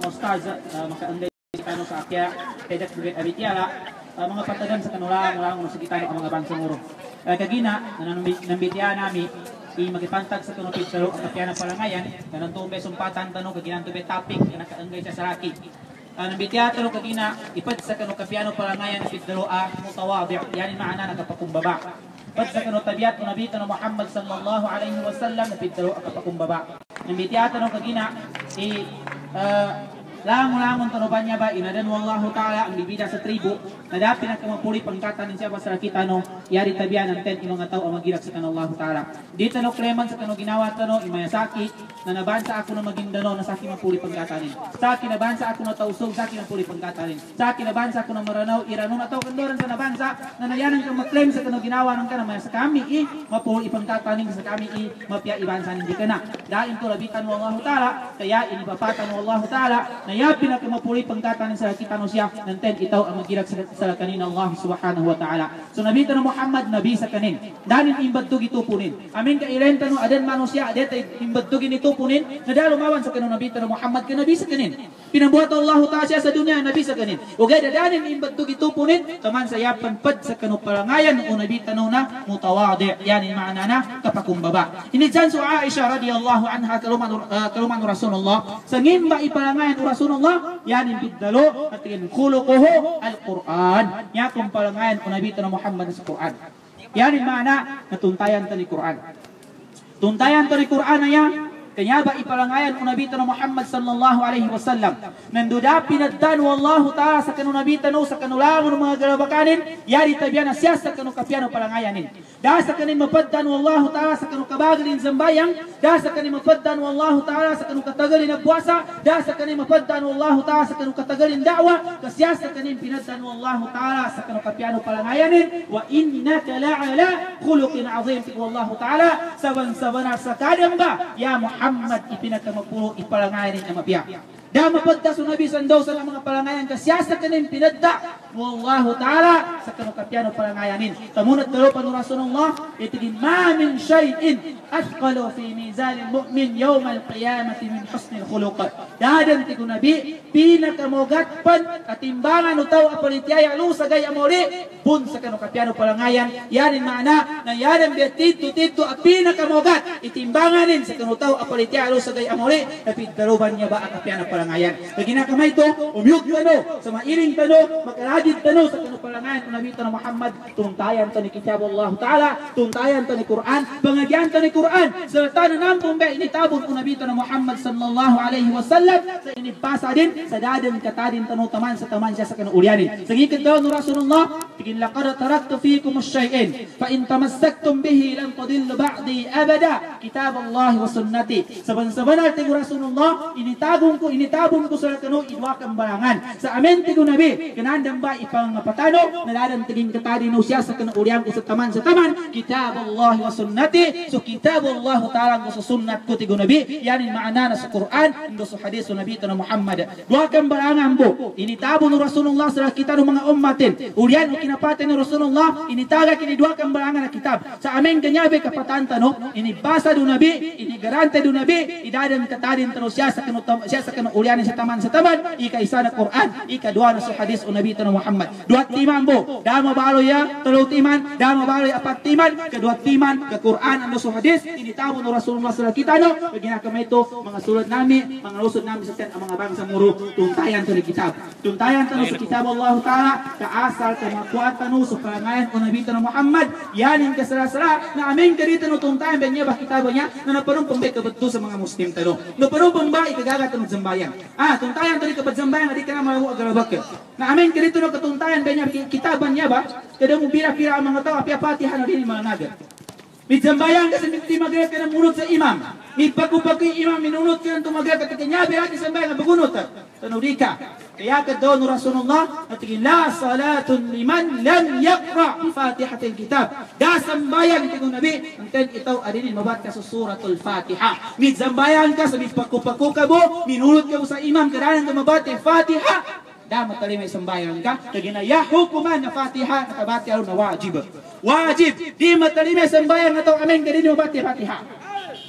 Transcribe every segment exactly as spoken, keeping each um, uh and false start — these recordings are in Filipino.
ustaz uh, makaanday kano sa akya tedak bugit abitiala uh, mga patagan sa kanula lang sa kita ang mga bansang uro. Uh, kagina nambitiya nami i magipantag sa kanupit sa ang kapya na palangayan kanang tumbe sumpatan tanong kaginang tumbe topic na nakaanggay sa saraki. Uh, nambitiya tanong kagina ipad sa kanong kapyano palangayan pit daloa mutawadi yani maana nakapakumbaba. Pad sa kanong tabiat ng Nabi tanong Muhammad sallallahu alaihi wasallam pit daloa kapakumbaba. Nambitiya tanong kagina i uh, Langon-langon tanuban niya ba, inadan wallahu ta'ala ang bibida sa tribo, na dapat nagkamapuli pangkatanin siya ba sa kita no, yari tabian ng ten imong tao ang magilak sa kanallahu ta'ala. Dito no, Cleman sa kanong ginawa tano, imayasaki, na nabansa ako na Maguindano na sa akin mapuli pangkatanin. Sa akin nabansa ako na tausog, sa akin mapuli pangkatanin. Sa akin nabansa ako na Maranaw, Irano na tao kandoran sa nabansa, na nayanan kang mag-claim sa kanong ginawa ng kanamaya sa kami, i, mapuli pangkatanin sa kami, i, mapya ibansa hindi ka na. Dahil ito labitan wallahu ta'ala, kaya inibapatan wallahu ta'ala, na ya pinakamapuli pangkatanin sa kita no siya ng ten itaw ang magilak sa, sa kanin Allah subhanahu wa ta'ala. So nabi tanong Muhammad nabi sa kanin danin imbadtog itupunin amin ka irenta no aden mano siya adet imbadtog itupunin nadalo mawan sa kanong nabi tanong Muhammad ka nabi sa kanin pinabuhat Allah ta'ala siya sa dunya nabi sa kanin ugay dadanin imbadtog itupunin taman sa yapan pad sa kanong palangayan o nabi tanong na mutawadi yani maana na kapakumbaba ini dyan so Aisha radiyallahu anha kaluman uh, kaluman Rasulullah sa ngimba ipalangayan o Rasulullah yan yung bidalo at yung khuluquhu al-Quran. Yan kung palangayan kung nabita ng Muhammad sa Quran. Yan yung mana na tuntayan ta ni Quran. Tuntayan ta ni Quran na yan. Kanya ba ipalangayan kung nabita ng Muhammad sallallahu alaihi wasallam. Nanduda pinaddan wallahu ta'ala sa kanong nabita no sa kanulangon ng mga galabakanin. Yari tabiyan na siya sa kanong kapyano palangayanin. Dahil sa kanin mapaddan wallahu ta'ala sa kanong kabagalin zambayang. Dahil sa kanin mapaddan wallahu ta'ala sa kanong katagalin na buwasa. Dahil sa kanin mapaddan wallahu ta'ala sa kanong katagalin da'wa. Kasya sa kanin pinaddan wallahu ta'ala sa kanong kapyano palangayanin. Wa innaka la'ala khuluqin azim wallahu ta'ala. Saban-sabanar sa kadang ba ya Muhammad Muhammad ipinakamapuro ipalangayan niya mabiya. Dama pagka sunabi sandaw sa mga palangayan kasya sa kanin pinadda wallahu ta'ala sa kanong kapyano palangayanin. Tamunat dalo pa ng Rasulullah itigin ma min shay'in athqalu fi mizanil mu'min yawmal qiyamati min husnil khuluq. Dadan ti kunabi pinakamogat pan katimbangan utaw apalitiyay alu sa gay amori bun sa kanong kapyano palangayan yanin maana na yanan betito tito a pinakamogat itimbanganin sa kanong utaw apalitiyay alu sa gay amori tapi daruban niya ba ang kapyano palangayan palangayan. Pag ginakamay ito, umyog tano, sa mairing tano, magkaradid tano sa kanong palangayan kung nabita ng Muhammad, tuntayan to ni Kitab Allah Ta'ala, tuntayan to ni Quran, bangagyan to ni Quran, sa tanan ng tumbe, initabon kung nabita ng Muhammad sallallahu alaihi wasallam, sa inipasa din, sa dadan katadin tano taman, sa taman siya sa kanong ulyanin. Sa gikat daw ng Rasulullah, tigin laqad taraktu fikum ash-shay'in, fa in tamassaktum bihi lan tadillu ba'di abada, Kitab Allah wa sunnati. Saban-saban natin Rasulullah, initabon ko, initabon ko sa kanu idwa kang barangan. Sa amen tigo nabi, kanandang ba ipang patano, naladan tiging katadi no siya sa kanang ulyang ko sa taman sa taman, Kitab Allah wa sunnati. So Kitab Allah Ta'ala ko sa sunnat ko tigo nabi, yan yung maana na sa Quran, ito sa hadis sa Nabi na Muhammad. Dua kang barangan po, initabon ng Rasulullah sa kita ng mga ummatin. Ulyan o kinapatan ng Rasulullah, initaga kini dua kang barangan na kitab. Sa amen kanyabe kapatan tano, inibasa do nabi, inigarante do nabi, idadan katadin tano siya sa kanang siya sa kanang ulyanin sa taman sa taman, ika isa na Quran, ika dua na sa hadis o Nabi na Muhammad. Dua timan po, dama balo ya, tulo timan, dama balo ya apat timan, kadua timan, ka Quran ang sa hadis, initabo ng Rasulullah sa kita no, pag ginakamay ito, mga sulat nami, mga lusod nami sa ten, ang mga bangsa muro, tuntayan to ni kitab. Tuntayan to sa Kitab Allah Ta'ala, kaasal, kamakuan tano, sa palangayan o Nabi na Muhammad, yanin kasara-sara, na aming karita no tuntayan, ba niya ba kitabo niya, na naparong pambay kabadto sa mga Muslim tano. Naparong pambay, ikagagat ng zambayan. Ah, tuntayan to ni kabad zambayan, hindi ka na malawa agarabak. Na aming karito no katuntayan, ba niya, kitaban niya ba, kada mo pira-pira ang mga tao, apya-patihan na rin mga naga. Midsambayan kasi hindi magagat ka ng munod sa imam. Midpagupag yung imam, minunod ka ng tumagagat. At kanyabi hati sambayan na bagunot. Tanuri ka. Kaya ka doon ng Rasulullah, at tigin, la salatun liman lam yakra fatihatil kitab. Da sambayan ito ng Nabi, ang ten itaw adinin, mabat ka sa suratul Fatiha. Midsambayan ka sa midpagupag ka mo, minunod ka mo sa imam, kadanan ka mabat yung Fatiha. Damat tali may sambayan ka, kagina yahukuman na Fatiha, nakabati araw na wajib. Wajib, di matali may sambayan na ito, amin, kadini mo bati Fatiha.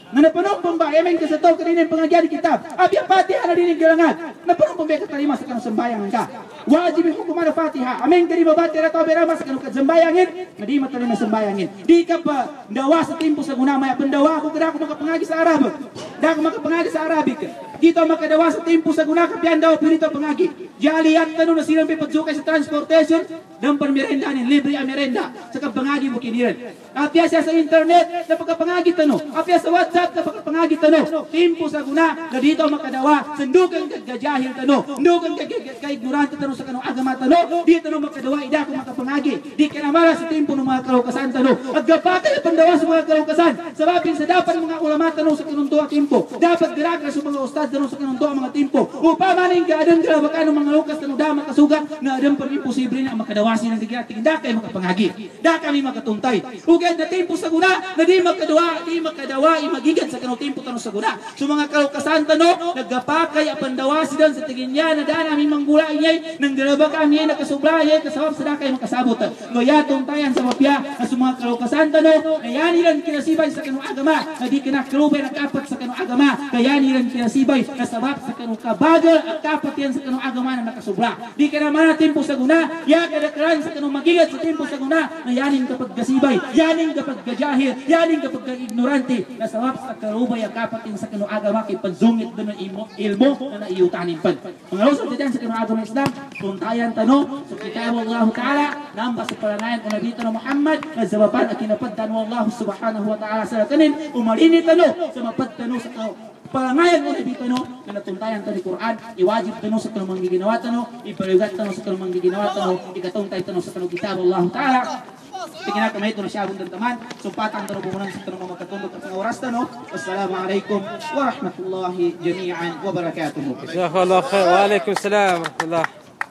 na napunong pamba emen ka sa to kanina yung pangagyan kitab abya Fatiha na din gilangan napunong pamba ka talima sa kanang sambayangan ka wajib hukum ada Fatiha amen kadi mabati ra to berama sa kanang sambayangin na di matalima sambayangin di ka pa ndawa sa tempo sa guna may pendawa ko kada ko makapangagi sa Arab da ko makapangagi sa Arabic dito makadawa sa tempo sa guna ka pian daw pinito pangagi jaliat tanu na silang pipadzukay sa transportation dan permerenda ni libre ang merenda sa kapangagi mo kiniran apya siya sa internet na pagkapangagi tanu apya sa WhatsApp na pagkapangagi tanu tempo sa guna na dito makadawa sandukan gagajahil tanu sandukan kay-ignorante tanu sa kanong agama tanu dito no makadawa ida ko makapangagi di ka na mala sa tempo ng mga kalaukasan tanu at gapatay pandawa sa mga kalaukasan sababin sa dapat ng mga ulama tanu sa kanong tuwa tempo dapat giragra sa mga ustad tanu sa kanong tuwa mga tempo upama ning kaadang grabakan ng mga lukas tanu da makasugat na adam pa imposible na makadawasi ng gigati da kay makapangagi da kami makatuntay ugad na tempo sa guna na di makadawa di makadawa magigan sa kanong tempo tanu sa guna so mga kalaukasan tanu nagapakay apandawasi dan sa tiginya na da namin manggulay niya nang grabakan niya nakasublay kasabab sa da kay makasabot ngoya tuntayan sa mapya na sa mga kalaukasan tanu kaya nilang kinasibay sa kanong agama na di kinakrubay nakapat sa kanong agama kaya nilang kinasibay na sabab sa kanong kabagal at kapat yan sa kanong agama na nakasubra di ka naman na tempo sa guna ya kadakaran sa kanong magigat sa tempo sa guna na yaning kapag gasibay yaning kapag gajahil yaning kapag ignorante na sabab sa karubay at kapat yan sa kanong agama kay panzungit doon ng ilmo na naiyutanin pa mga lusot dyan sa kanong agama Islam tuntayan tanong so kitab Allah Ta'ala namba sa parangayan kung nabito na Muhammad na zabapan at kinapaddan mo Allah Subhanahu wa Ta'ala sa kanin umalinit tanong sa mapadtanong sa kao parangayan mo nabito no na natuntayan tanong Quran iwajib tanong sa kanong manggiginawa tanong ipaligat tanong sa kanong manggiginawa tanong ikatuntay tanong sa kanong kitab Allah Ta'ala tingin na kamay ito na siya abong dantaman sumpatang tanong pumunang sa tanong makatundok at mga oras tanong Wassalamualaikum warahmatullahi jami'an wabarakatuh Jazakallah khair wa alaikum salam warahmatullah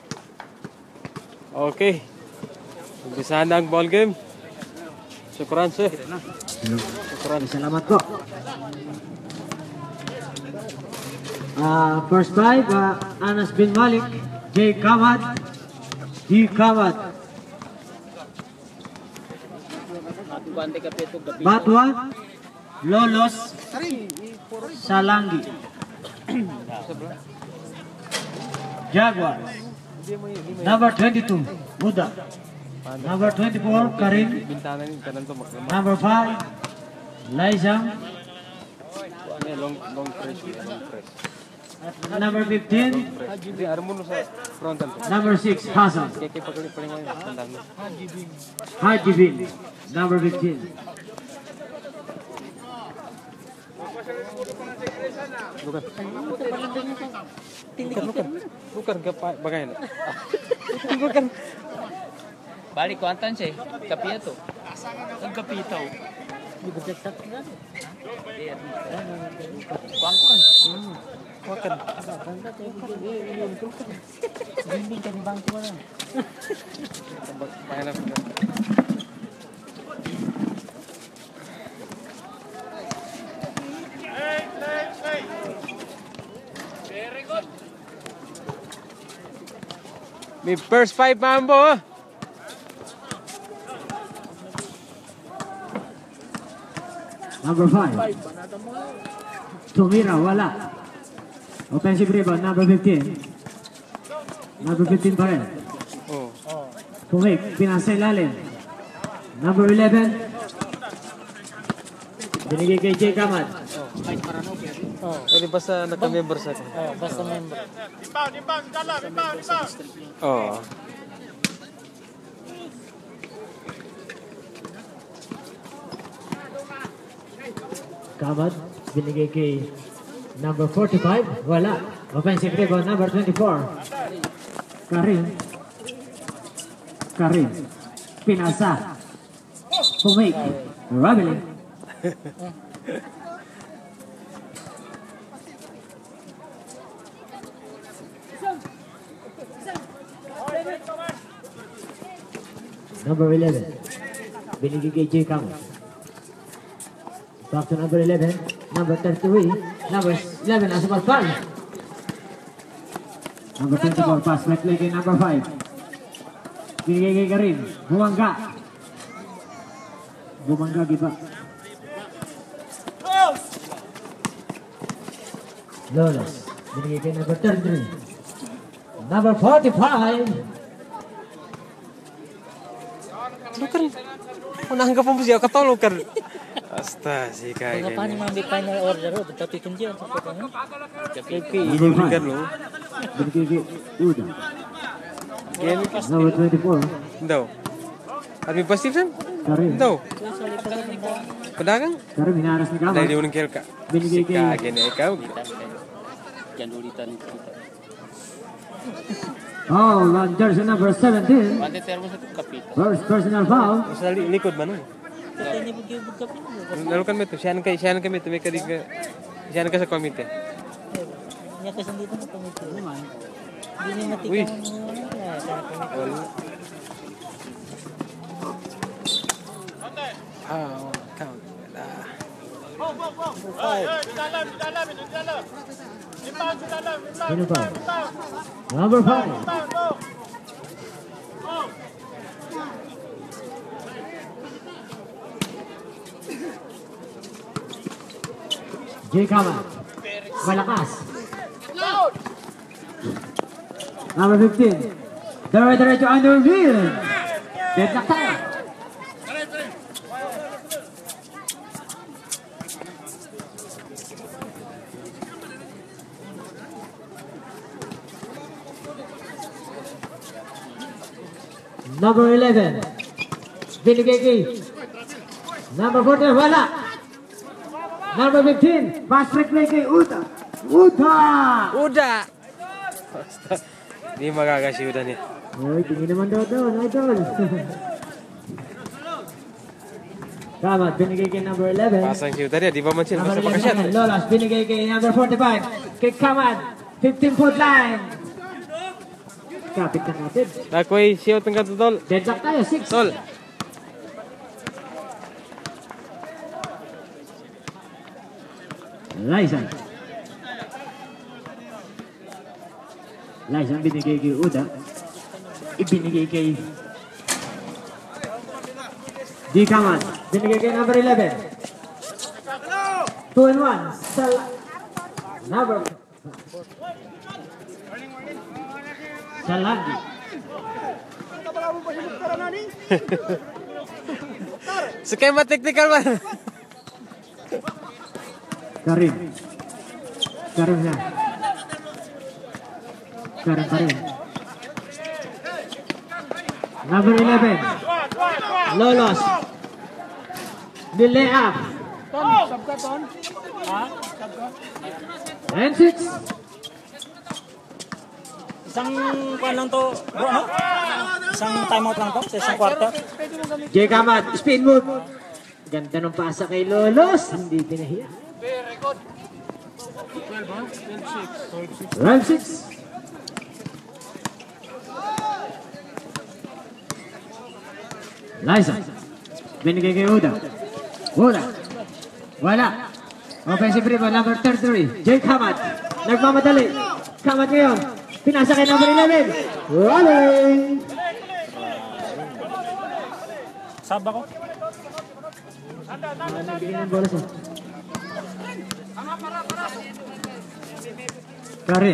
okay umpisahan na ang ball game syukran sir syukran salamat po Uh, first five, uh, Anas bin Malik, J. Kamad, D. Kamad. Batwa, Lolos, Salangi. Jaguars. Number twenty-two, Buddha. Number twenty-four, Karim. Number five, Laizam. long long press long press Number fifteen, number six, Hassan. Haji Bin, number fifteen. Bukan. Bukan, bukan. Bukan, bagaimana? Bukan. Balik kuantan sih, kapiya to. Ang kapitaw. Kuangkuan. Kuangkuan. Bimbing kan bangku mana? Bayar apa? Very good. Mi first five mambo. Number five, Tumira Wala. Offensive rebound, number fifteen. Number fifteen pa rin. Oh. Pumik, pinasa ilalim. Number eleven. Binigay kay J. Kamad. Oh. Pwede basta naka-member sa akin. Oh, basta member. Inbound, inbound, dala, inbound, inbound. Oh. Kamad, binigay kay number forty-five. Wala. Offensive rebound, number twenty-four. Karim. Karim. Pinasa. Pumik. Rabbling. Number eleven. Binigay kay J. Kamad. Back to number eleven, number thirty-three, number eleven, Asmal Khan. Number twenty-four, pass, right leg kay number five. Binigay kay Karim, Bumangga. Bumangga, giba. Lolos. Binigay kay number thirty-three. Number forty-five. Lukan. Unang ka pang siya katulukan. Asta si kay. Mga paano mga final order ro, tapi kunjian sa kanya. Gol kan lo. Binigay kay Uda. Game pas. Number twenty-four. Daw. Army pasif san? Karim. Daw. Pedagang? Karim hinaras ni Kamat. Dari unang kel ka. Binigay kay Kage na ikaw. Yan ulitan kita. Oh, on jersey number seventeen. Pante termo sa kapit. First personal foul. Sa likod man nun. Kita ni bugyo bugkapin. Lalu kan meto, siya kay siya kay meto may kadi ka. Siya ka sa komite. Nya kasi dito na pamito. Hindi ni matika. Uy. Wala. Ah, count. Bong, bong, bong. Hey, hey, di dalam, di dalam, di dalam. Inbound, di dalam, inbound. Sino ba? Inbound, Number five. inbound, bong. Bong. Jay Kamat. Malakas. Number fifteen. Dire-diretso under wheel. Deadlock tayo. Number eleven. Binigay kay number fourteen. Wala. Number fifteen. Fast break play kay Uta. Uta! Uda. Di magagasi udah niya. Uy, tingin naman daw doon, idol. Kamat, binigay kay number eleven. Pasang si Uda dia di ba man siya Number basta makasyat. eleven, Lolas, binigay kay number forty-five. Kay Kamat, fifteen foot line. Kapit na natin. Nakoy siya tengah tutol. Deadlock tayo, six. Tol. Liza. Liza ang binigay kay Uda. Ibinigay kay Di Kamat. Binigay kay number eleven. Two and one. Sa number Salagi. Skema technical man. Karim. Karim na. Karim pa rin. Number eleven. Lolos. Delay up. And six. Isang kuan lang to, bro, no? Isang timeout lang to sa isang quarter. Jay Kamat, spin move. Ganda ng pasa kay Lolos. Hindi pinahiya. Round six. Liza. Binigay kay Uda. Uda. Wala. Offensive rebound number thirty-three. Jay Kamat. Nagmamadali. Kamat ngayon. Pinasa kay number eleven. Rolling. Sab ako. Nagbigay ng bola siya. Karim.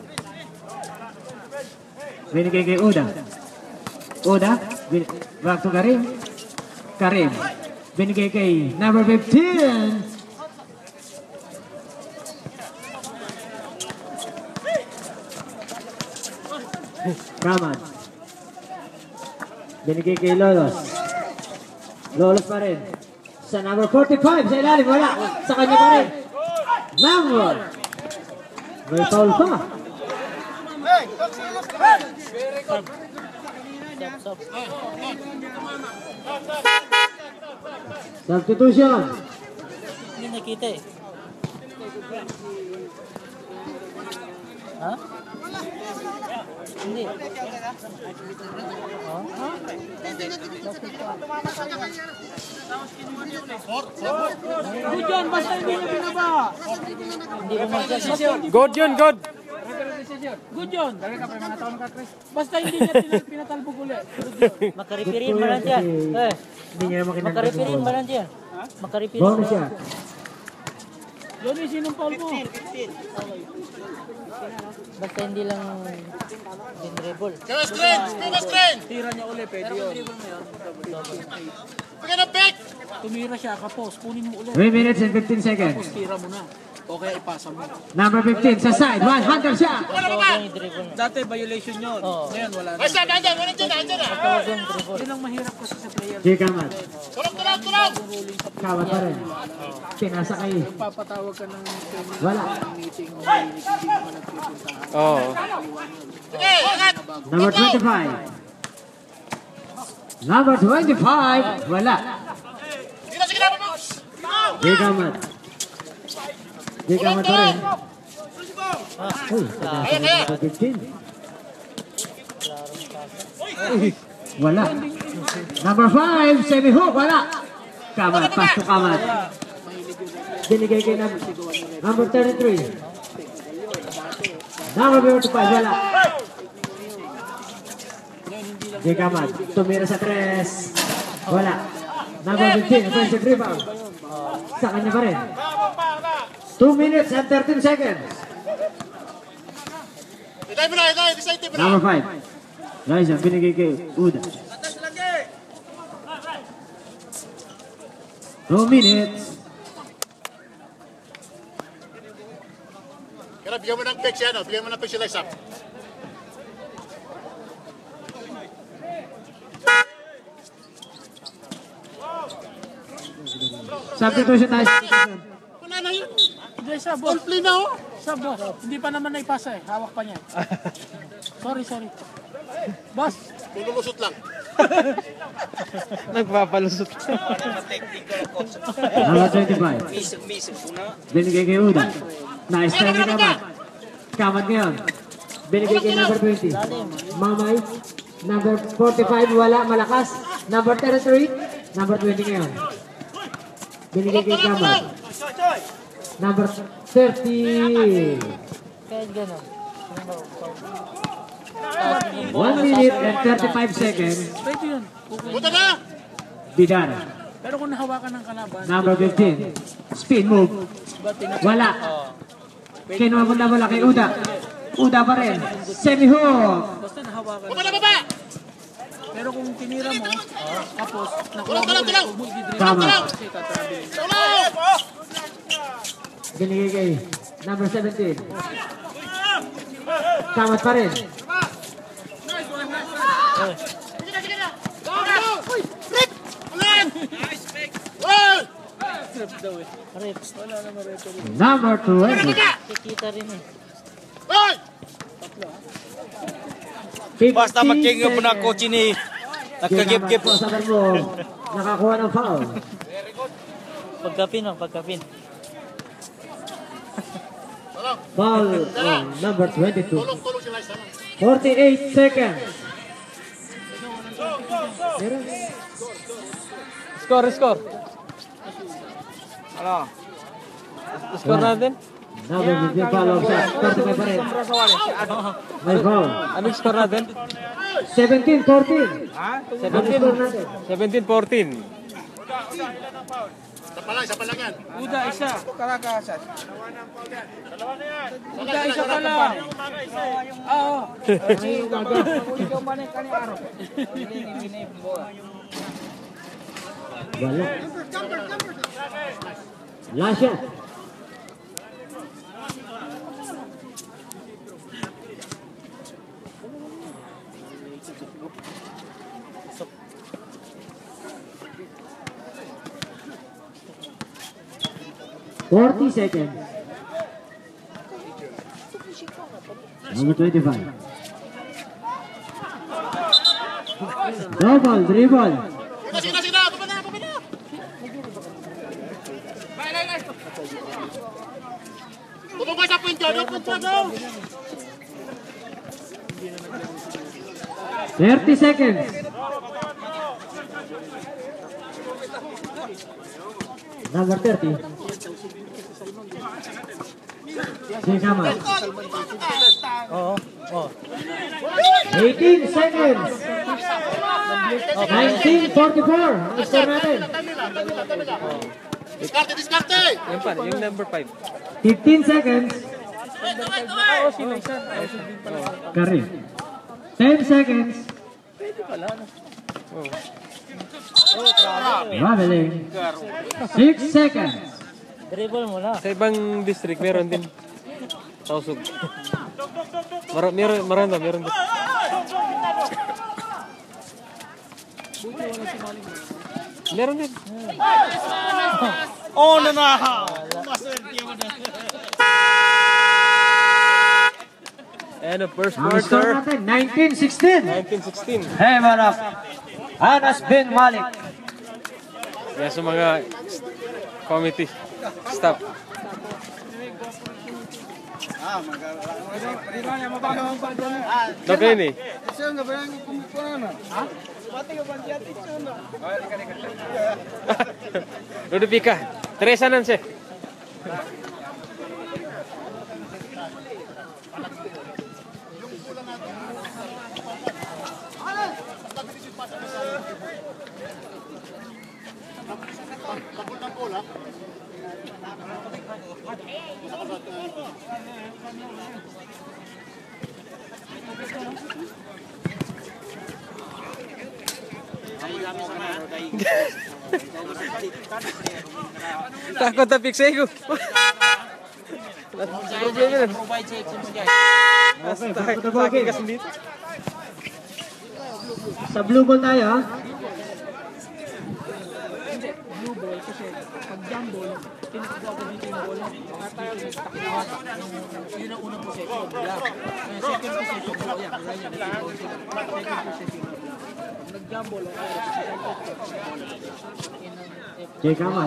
Binigay kay Uda. Uda. Bin back to Karim. Karim. Binigay kay number fifteen. Kamat. Binigay kay Lolos. Lolos pa rin. Sa number forty-five, sa ilalim, wala. Sa kanya pa rin. Number. May foul pa. Substitution. Hindi nakita eh. Ha? Hindi. Oh? Ha? Good yun, basta hindi na binaba. Hindi mo mag-decision. Good yun, good. Good yun. Basta hindi niya tin- pinatalbog ulit. Makaripirin ba lang siya? Eh, Hindi niya naman kinagdag ng makaripirin ba bola. lang siya? Makaripirin Bonus ba? siya. Johnny, sinong foul mo? Basta hindi lang din dribble. Kaya screen! Kaya screen! Tira niya ulit, pwede yun. Bigyan ng pick! Tumira siya, kapos. Kunin mo ulit. three minutes and fifteen seconds. Tapos tira mo na. O kaya ipasa mo. Number fifteen sa side, one hunter shot. Wala pa ba? Yung dribble. Dati violation yun. Ngayon wala na. Ay, saan? Nandiyan! Wala dyan! Nandiyan na! Tawag yung dribble. Yun ang mahirap kasi sa player. Jay Kamat. Tulog! Tulog! Tulog! Kawat pa rin. Pinasa kay. Papatawag ka ng Wala. meeting o hindi mo nagpipuntahan. Oo. Sige! Angat! Number twenty-five. Number twenty-five. Wala. Dito! Sige na! Box! Jay Kamat. Jay Kamat pa rin. Uy, pinasa kay number fifteen. Wala. Number five, semi-hook. Wala. Kamat, pass to Kamat. Binigay kay number, number thirty-three. Number thirty-five, wala. Jay Kamat, tumira sa tres. Wala. Number fifteen, offensive rebound. Sa kanya pa rin. two minutes and thirteen seconds. Itay mo na! Itay! Itay mo na! Number five. Liza, binigay kay Uda. two minutes. Kaya bigyan mo ng pick siya, no? Bigyan mo ng pick si Liza. Substitution tayo. Wala na yun. Hindi, sa boss. Complete na oh. Sa boss. Hindi pa naman naipasa eh. Hawak pa niya. Sorry, sorry. Boss. Lululusot lang. Nagpapalusot. Number twenty-five. Binigay kay Uda. Nice time ni Kamat. Kamat ngayon. Binigay kay number twenty. Mamay. Number forty-five, wala, malakas. Number thirty-three. Number twenty ngayon. Binigay kay Kamat. Number thirty. Kahit gano'n. one minute and thirty-five seconds. Pwede yun. Punta na! Bidara. Pero kung nahawakan ng kalaban, Number fifteen. Spin move. Wala. Kinuha mo na wala kay Uda. Uda pa rin. Semi-hook. basta nahawakan. Baba na baba! Pero kung tinira mo, tapos nakuha Tulog! mo Tulog! ulit, Tulog! huwag mo i-dribble. Tama. Kasi tatrabilin. Tulog! Binigay kay number seventeen. Kamat pa rin. Sige na! Sige na! Go! Go! Rip! Ulan! Ulan! Rips. Number twenty. Kikita rin eh. Ulan! Basta magkinga po na coach ni. Nagkagip-gip. Sabar mo. Nakakuha ng foul. Pagkapin o, pagkapin. Foul on number twenty-two. Tulog! Tulog si Liza. forty-eight seconds. Meron. Score, score. Ano? Score natin? Number fifteen follow shot. thirty-five pa rin. May foul. Anong score natin? seventeen fourteen. seventeen. Score natin. seventeen fourteen. Isa pa lang, isa pa lang yan. Uda, isa. Karakasan. Uda, isa pa lang. Oo. Ikaw manik ka ni Aro. Wala. Last shot. Forty seconds. Number twenty-five. Double dribble. Sige na! Sige na! Baba na! Baba na! Bumabay sa point dyan! Point dyan! Thirty seconds. Number thirty. Singkaman. Oo. Oo. eighteen seconds. nineteen forty-four. Ang score natin. Diskarte, diskarte! Yan pa, yung number five. fifteen seconds. Oo, si Laisan. Oo, si Bin pala. Curry. ten seconds. Oh. Wobbling. six seconds. Dribble mo na. Sa ibang district, meron din. Tausog. Mar meron, meron daw, meron daw. Meron din. Oh, no, no! And the first Ang score quarter, natin, nineteen sixteen. nineteen sixteen. Hey, Manok. Anas bin Malik. Yan sa mga committee staff. Okay ni. Udah pika. Teresa nanti. Takut tapi saya Sa blue ball tayo, ha? Blue ball kasi pag jump ball, tinakbo ako dito yung ball. Yun ang unang possession. Yeah. Second possession ko, yan. Second possession. Nag-jump ball ako. Jay Kamat.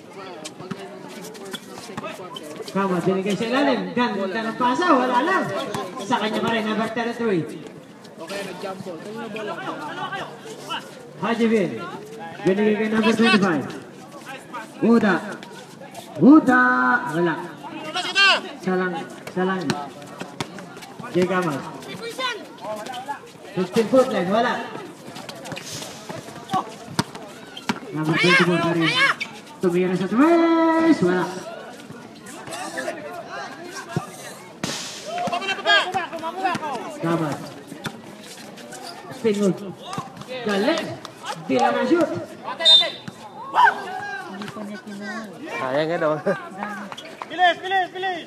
Kamat, binigay sa ilalim. Ganda ng pasa, wala lang. Sa kanya pa rin, number thirty-three. Okay, nag-jump ball. Kanina ball lang. Haji Bin. Binigay kay number twenty-five. Uda. Uda. Wala. Salang. Salang. Jay Kamat. fifteen foot line, wala. Number twenty-four pa rin. Tumira sa twice, wala. Kamat. Spin move. Galing. Di lang ang shoot. sayang kan dong. Bilis, bilis, bilis!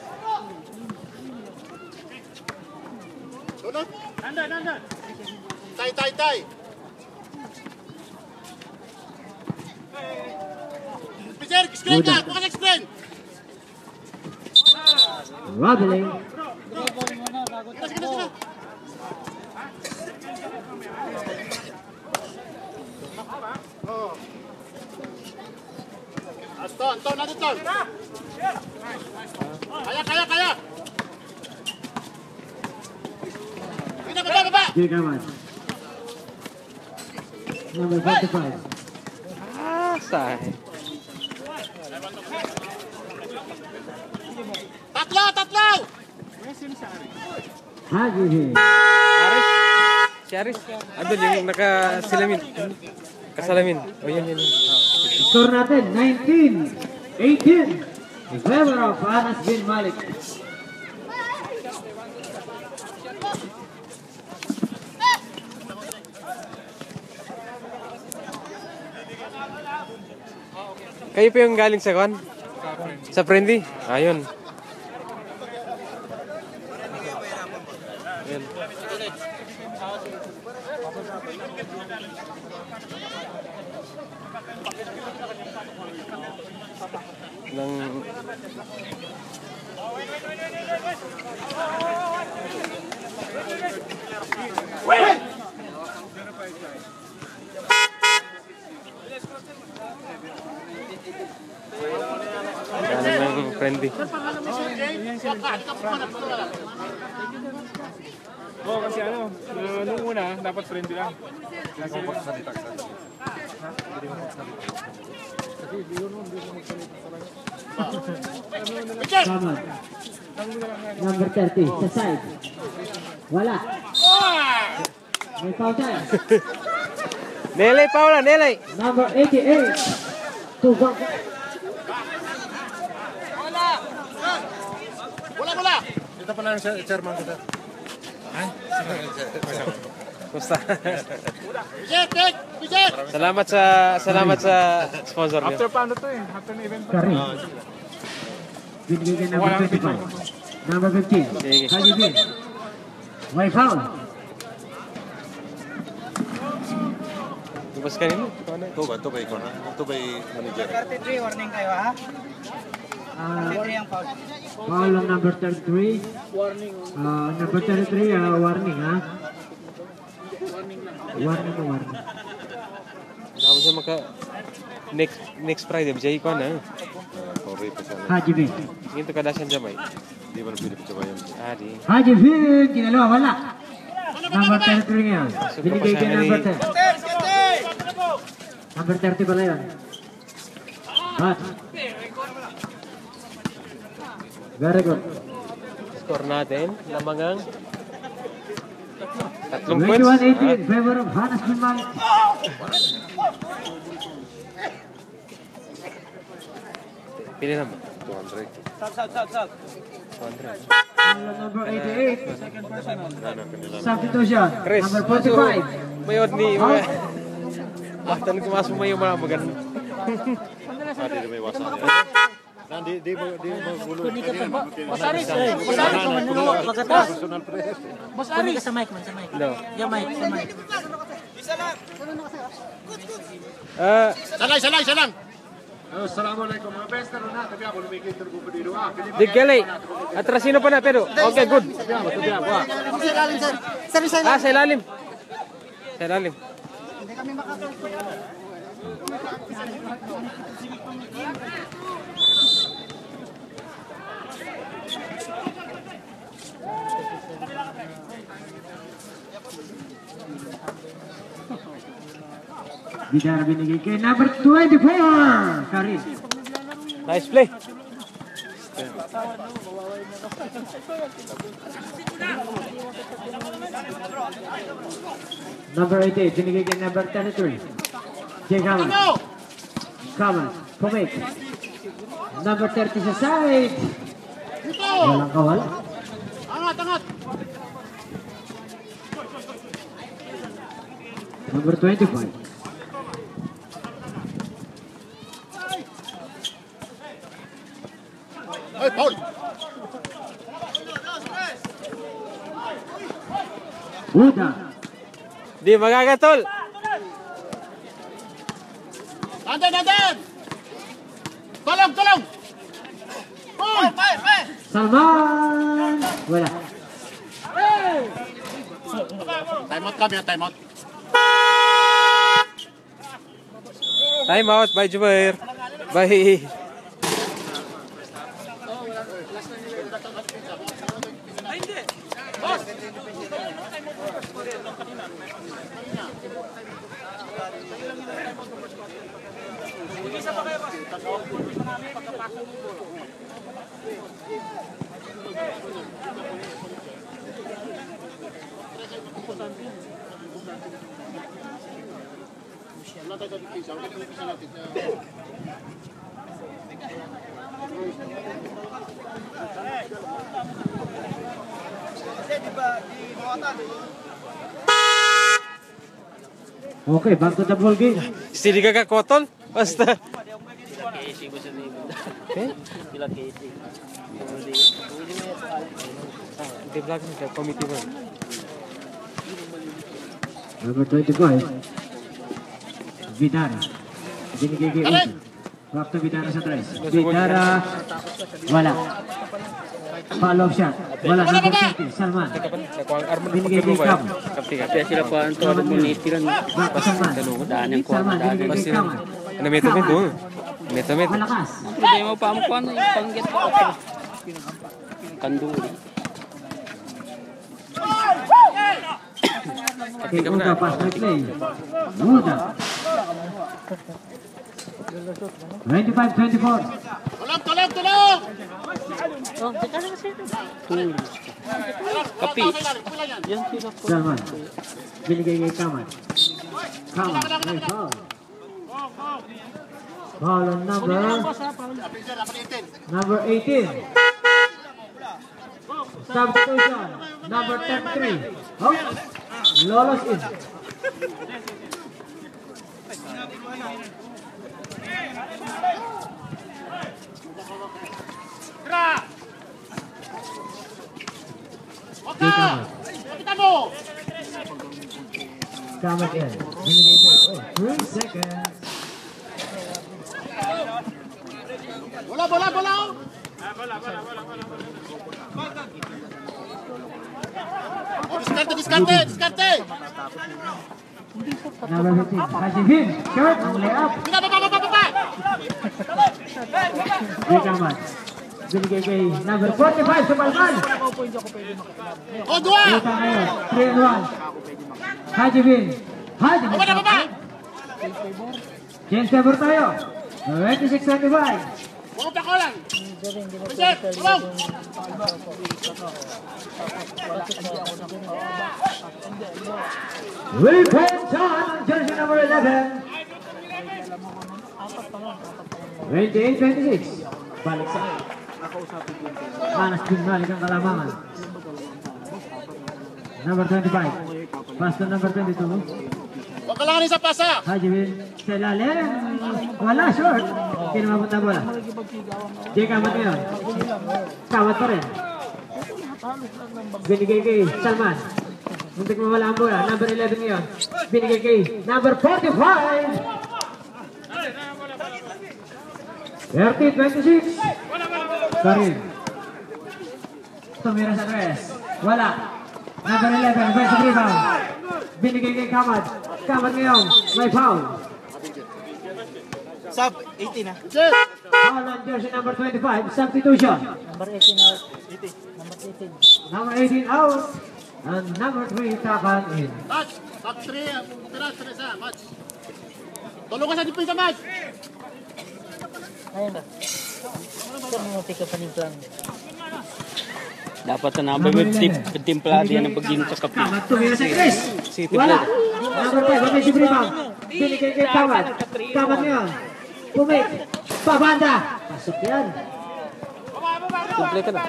Nandan, nandan! Tay, tay, tay! Pijar, screen ka! Bukan screen! Wobbling. Sige, sige, sige! Aston, Ton, natin Ton! Kaya, kaya, kaya! Kita, baba, baba! Jay Kamat. Number forty-five. Ah, sayang. Tatlo, tatlo! Haji Bin. Aris. Si Aris. Andun yung nakasalamin. Kasalamin. Oh, yan, yan. Score natin, nineteen eighteen. In favor of Anas bin Malik. Kayo pa yung galing sa kwan? Sa friendly? Ayun. Ayun. Ng galing ng friendly. Oo, kasi ano, uh, nung una, dapat friendly lang. Kasi Kamat. Number thirty, sa side. Wala. May foul tayo. Nelay Paula, Nelay. Number eighty-eight. To back. Kita pala yung chairman kita. Ay? Kumusta? Bijet, Tek! Bijet! Salamat sa salamat sa sponsor niyo. After paano to eh? After na event pa. Karin. Binigay ka number twenty-five. Number fifteen. Sige. Haji Bin. May foul. Tubas kanino? Ito ba? Ito ba ikaw na? Ito ba manager? thirty-three, warning kayo ha? Ah, thirty-three ang foul. foul on number thirty-three. Warning. Ah, number thirty-three, ah, warning ha. Warning na warning. Tapos sa maka next next Friday bijay ko na. Sorry pa sana. Haji Bin. Ginto kada siya jamay. Di ba na pili pa siya bayan? Ah, di. Haji Bin, kinalawa, wala. Number thirty-three ngayon. Binigay ka number ten. Number thirty pala yun. Hot. Very good. Score natin lamangang tatlong points. twenty-one eighteen, favor of Hanas bin Malik. Pili naman. two hundred. Sag, sag, sag, sag. two hundred. Number eighty-eight, Nana, kanila. substitution. Chris. Number forty-five. Mayod ni Bahtan ko mas mayo mga maganda. Ah, di may wasan. Nandi, di mo, di mo gulo. Boss Aris, Boss Aris, magatas. Boss Kunin Aris. ka sa mic man, sa mic. No. Yung mic, sa mic. Ah, Salay, salay, salang! Assalamualaikum mga best na na tabi ako lumikit ng grupo dito ah. Diggalay. Atrasino pa na pero okay good. Ah, sa ilalim. Sa ilalim. Bidara binigay kay number twenty-four. Karin. Nice play. Number eighty-eight, binigay kay number thirty-three. Jay Kaman. Kaman, Pumik. Number thirty sa side. Walang kawala. Angat, angat! Number twenty-five. Ay, Paul! Uda. Di magagatol. Nandun, nandun! Tulong, tulong! Uy! Salman. Wala. Time out kami, time out. Time out. Bye, Jubair. Bye. Okay, back to the ball game. Sili ka ka kotol? Basta. Eh? Di vlog ni ka committee mo. Number twenty-five. Vidara. Binigay kay Uda. Back to Vidara sa tres. Vidara. Wala. Follow shot. Wala. Number thirty. Salman. Nakuha ang armo Binigay kay Kam. Kaya sila pa ang todo mo nitiran. Back to Salman. Daan yung kuha. Salman. Binigay kay Kam. Ano meto meto? Meto meto. Malakas. Hindi mo pa ang kuha. Panggit ko. Kanduri. Kay Uda. Pass by play. Uda. twenty-five twenty-four. Tulong, tulong, tulong! Oh, teka lang kasi. Kapi. Salman. Binigay kay Kaman. Kaman. May foul. Foul on number number eighteen. Substitution. Number thirty-three. Oh, Lolos in. Kapitano! Kamat yan. Oh, three seconds. Bola, bola, bola! Oh, diskarte, diskarte, diskarte! Number fifteen. Hajibin. Short. Ang layup. Bina, baba, baba, baba! Di Kamat. Binigay kay number forty-five sa Balban. Oh, dua! Kita ngayon. three and one. Hajibin. Hajibin. Baba na, baba! James Favor tayo. twenty-six twenty-five. Huwag pa ko lang! Hindi hindi mo Reset! pwede Tulong! Wilfred John, jersey number eleven. twenty-eight twenty-six. Balik sa Manas din balik ang kalamangan. Number twenty-five. Pass to number twenty-two. Huwag ka lang sa pasa! Hajibin sa ilalim. Wala, short. Kinumabot na bola. Di kamat ngayon. Kawat pa rin. Binigay kay Salman. Muntik mawala ang bola. Number eleven ngayon. Binigay kay number forty-five. thirty twenty-six. Karim. Tumira sa tres. Wala. Number eleven. Versus rebound. Binigay kay Kamat. Kamat ngayon. May foul. Sub, eighteen na. Yes! Foul on jersey number twenty-five. Substitution. Number eighteen out. Number eighteen. Number eighteen out. And number three takan in. Match! Match three! Tira, tira sa match! Tulungan sa depensa, match! Ayun ba? Ito mo tika paniglang. Dapat na namin may timpla diyan ang pagin sa kape. Kamat tumira sa Chris. Wala. Number five. Offensive rebound. Binigay kay Kamat. Kamat ngayon. Pumik. Pabanda. Pasok yan. Kumple ka na.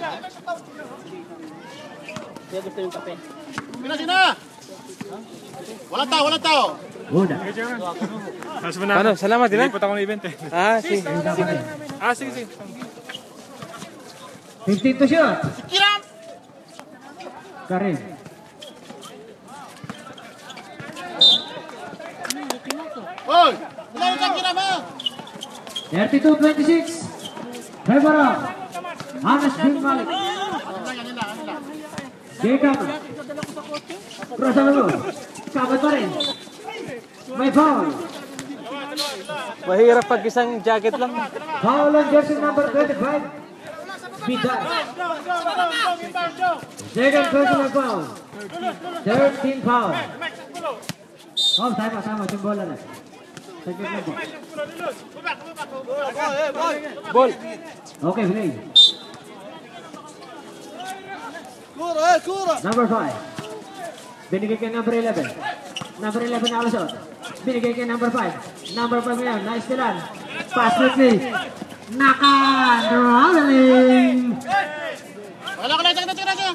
Kaya gusto yung kape. Sina, sina! Walang tao, walang tao! Una. Ano, salamat din. Ipot ako ng event eh. Ah, sige. Ah, sige, sige. fifteen to shoot. Kiram! Karim. Hoy! Wala yung kiram, ha? thirty-two twenty-six. Febara. Anas bin Malik. Jay Kamat. Cross ang laro. Kamat pa rin. May foul. Mahirap pag isang jacket lang. Foul on jersey number twenty-five. Bidar. Second personal foul. thirteen foul. Oh, sama, sama. Yung bola na. Second na ball. Ball. Okay, play. Kura, eh, kura. Number five. Binigay kay number eleven. Number eleven na alusot. Binigay kay number five. Number five ngayon. Nice tilan. Pass quickly. Naka. Traveling. Wala ka lang, tira, tira, tira!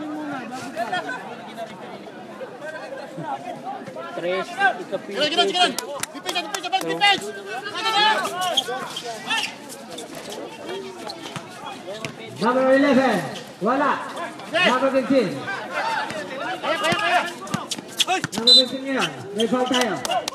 Tres, ikapi. Gila, gila, gila! Depensa, depensa, balik, depensa! Ada na! Number eleven. Wala. Number fifteen. Kaya, kaya, kaya! Number fifteen ngayon. May foul tayo.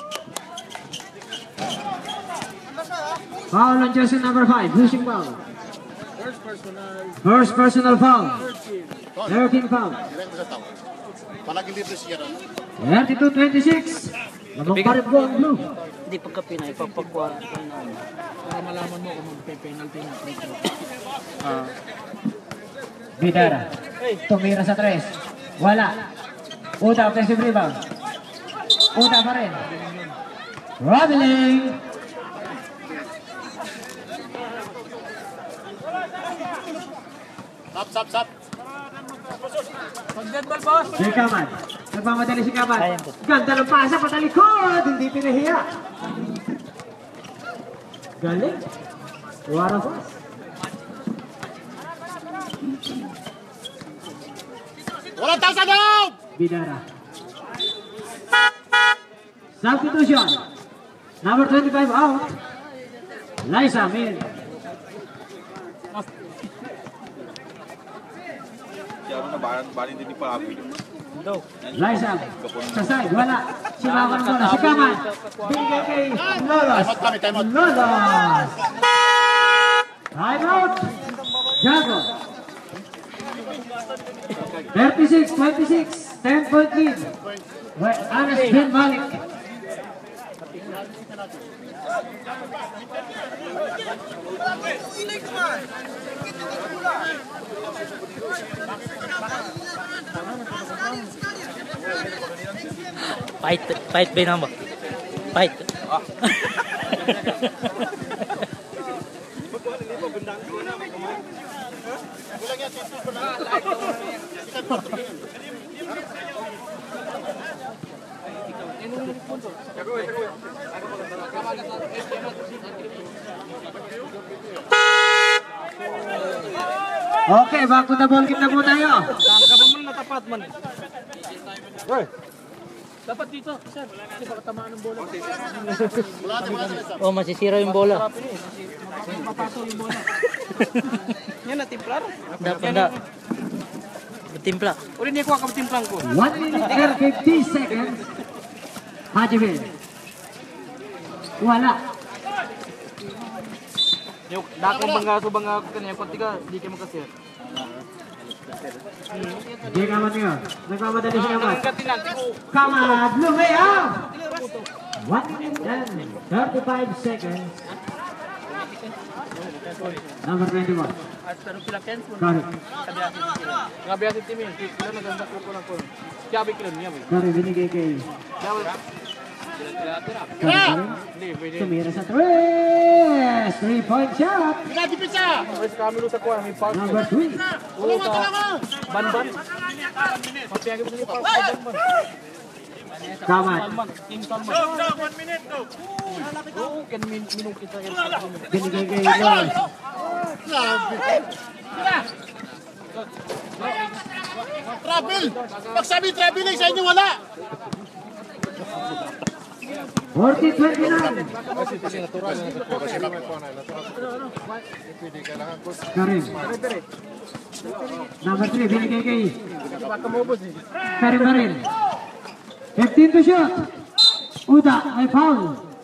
Foul on jersey number five. Pushing foul. First personal foul. thirteen foul. Direct sa tao. Palaging libre siya ron. thirty-two twenty-six. Lamang parip ko ang blue. Hindi pagkapi na ipapagkuha. Para malaman mo kung magpe-penalty na. Bidara. Tumira sa tres. Wala. Uda, offensive rebound. Uda pa rin. Traveling. Sap, sap, sap! Si Kamat. Nagmamadali si Kamat. Ganda ng pasa patalikod. Hindi pinahiya. Galing. Wara pa. Bantay sa loob! Bidara. Substitution. Number twenty-five out. Liza Min. Liza. Sa side. Wala. Si Mama ng bola. Si Kaman. Binigay kay Lolos. Lolos. Time out. Jago. thirty-six twenty-six. ten point lead. Anas bin Malik. Fight, fight ba naman? Fight. Okay, back to the ball game na po tayo. Kapan mo na tapat man. Hoy. Dapat dito, sir. Kasi baka tamaan ng bola. Oh, masisira yung bola. Mapasok yung bola. Yan na timplar. Dapat na. Timpla. Uli niya kuha ka timplang ko. one minute and fifty seconds. Hajibin. Wala. Yung dakong bangga so bangga ko kanya konti ka, di ka makasir. Di Kamat ngayon. Nagmamadali si Kamat. Katinan ko. Kamat, lumayaw! one minute and thirty-five seconds. Number twenty-one. Pero sila Kenpo. Kari. Nga biasa tim ini, sila naganda ko lang ko. Siya bigyan niya mo. Kari binigay kay Kari. Hindi, pwede. Tumira sa tres. Three-point shot. Pinati pizza! Mas kami lu sa kuha, may foul. Number three. Oo, sa ban-ban. Mapiyagi mo ni foul sa ban-ban. Kamat. Team Salman. one minute, go! Oo, kan minum kita. Binigay kay Lois. Travel! Pag sabi travel ay sa inyo wala! forty twenty-nine. Karim. Number three, binigay kay Karim Barin. fifteen to shoot. Uda, ay foul.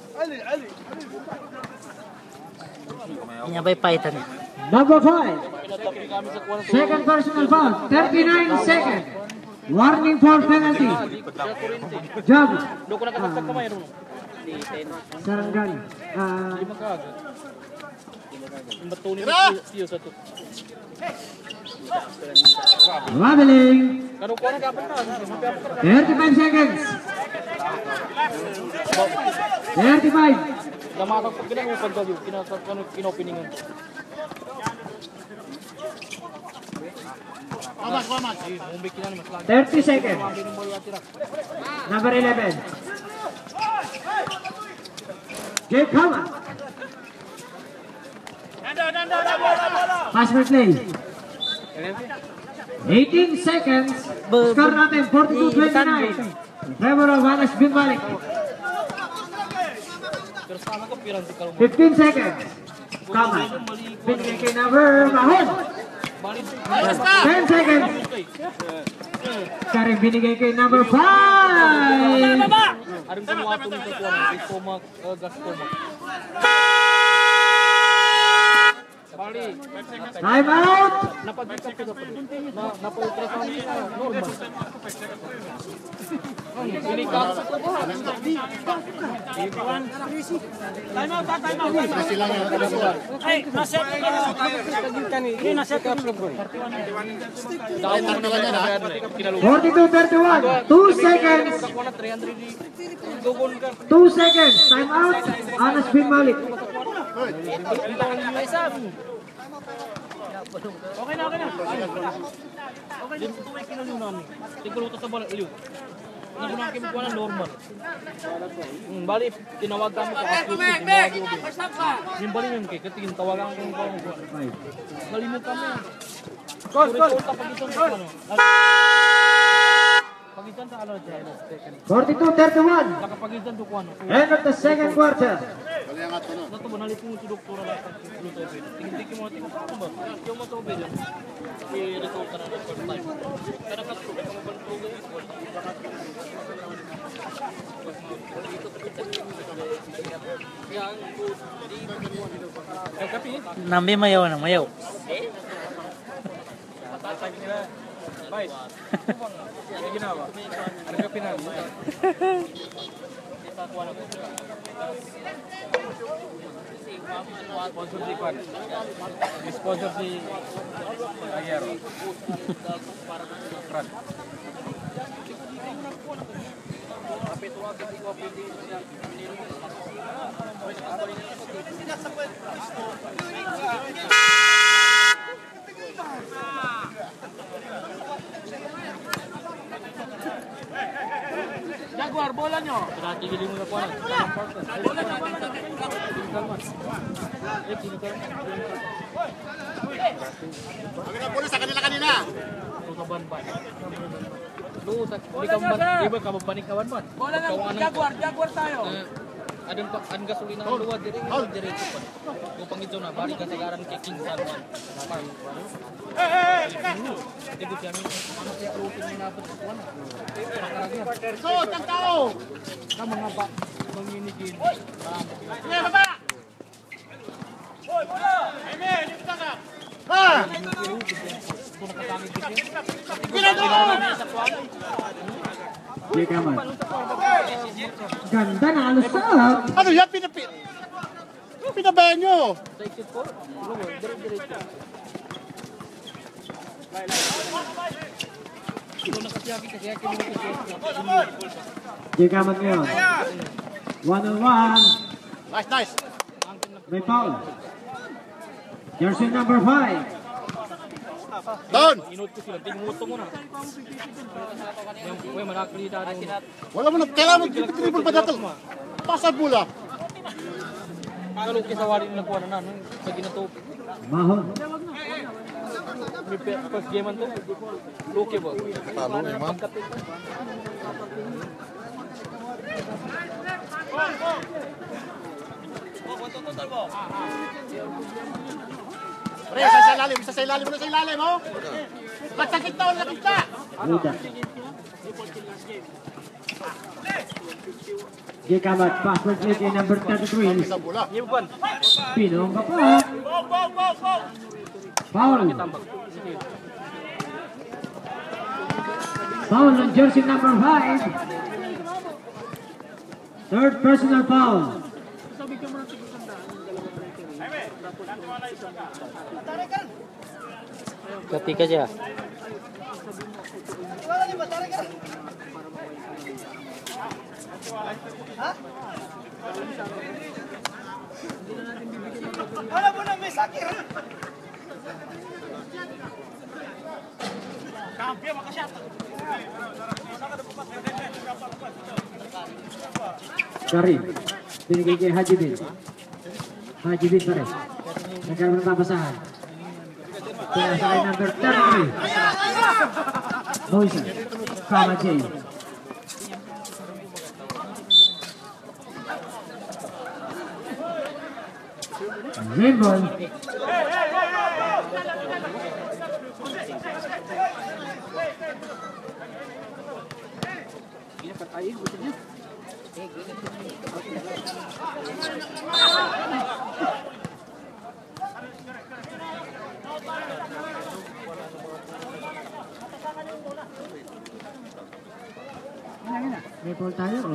Niya ba'y paitan niya? Number five. Second personal foul. thirty-nine seconds. Warning for penalty. Jab. Doko na kasap kamay ron. Saranggan. Ah, Betul ni Tio satu. Wabeling. Kanu kuha na kapan na. thirty-five seconds. thirty-five. Damatang pag ganang upad daw yun. Kinopiningan. Kamat, kamat! Mumbik na mas lagi. thirty seconds. Number eleven. Jake Kamat. Pass for play. eighteen seconds. Score natin forty-two twenty-nine. In favor of Anas bin Malik. Pero sama ko pirang si Kalmo. fifteen seconds. Kamat. Binigay kay number Mahon. ten seconds. Karim binigay kay number five. Aring kumuha ko nito kuha. Ito mag gas ko mag. Bali. Time out. Napag-pick up ko na napa-ultrasound kita normal. Ini kaso ko ba? Time out, time out. Ay, naset ini naset ka bro. Daw mo na yan ha. forty-two thirty-one. two seconds. two seconds. Time out. Anas bin Malik. Okay na, okay na. Okay na, tuway kilo nyo namin. Siguro ito sa bala, iliw. Hindi ko na kimikuha ng normal. Hmm, bali, tinawag kami ko. Mek, mek, mek! Yung bali yun kay, katingin, tawagan ko yung kawang ko. Bali mo kami. Gol, gol! Gol, gol! Pagitan sa ano dyan. forty-two thirty-one. Nakapagitan to kuano. End of the second quarter. Nato ba nalit mo si doktora lang sa luto ba? Tingin-tingin mo natin kung ba. Yung mo to ba yan? I-result na ng first time. Kada ka to, kung ba to Nambi mayaw na mayaw. Baik. Ano ginawa? Ano ka pinag? Sponsor si Kwan. Sponsor si Ayer. Kran. Jaguar, bola nyo! Pinatigilin mo na po lang. Kami na pulis sa kanila kanina. Kaban ba? Doon sa kaban, iba ka mabanik kaban ba? Bola na, Jaguar, Jaguar tayo. Adun pa an gasolina ang luwad dire diretso pa. Upang ito na balik ka sa garan kay King San Juan. Eh eh, tigo siya ni ano kaya rutin ni nabot sa kuan. So, tang tao. Ka mga ba manginigin. Sige, baba. Hoy, bola. Amen, dito ka. Ha! Kung nakagamit dito. Pinadala sa kuan. Jay Kamat. Ganda na alusap. Ano yan? Pinapi... Pinabayan nyo. Sa exit po. Diretso. Ito nakasiyaki kasi yaki mo kasi. Jay Kamat ngayon. One on one. Nice, nice. May foul. Jersey number five. Down. Inod ko sila. Tingmuto mo na. Yung manakli na rin. Wala mo na. Kailangan mo triple pa dito. Pasad mula. Kalau kita warin na kuha na nun. Sa ginatupi. Mahon. First game man to. Luki ba? Talo eh, man. Pre, sa ilalim, isa sa ilalim mo na sa ilalim, oh. Ba't sa gitna, wala na kita. Buda. Jay Kamat, password play kay number thirty-three. Isa bola. Pinong ka pa. Foul. Foul on jersey number five. Third personal foul. Ketika siya. Karim. Binigay kay Haji Bin. Haji Bin pa rin. Nagkaroon ng babasahan. Pinasa kay number thirty-three. Moisa. Kama J. Rainbow. May ball tayo o?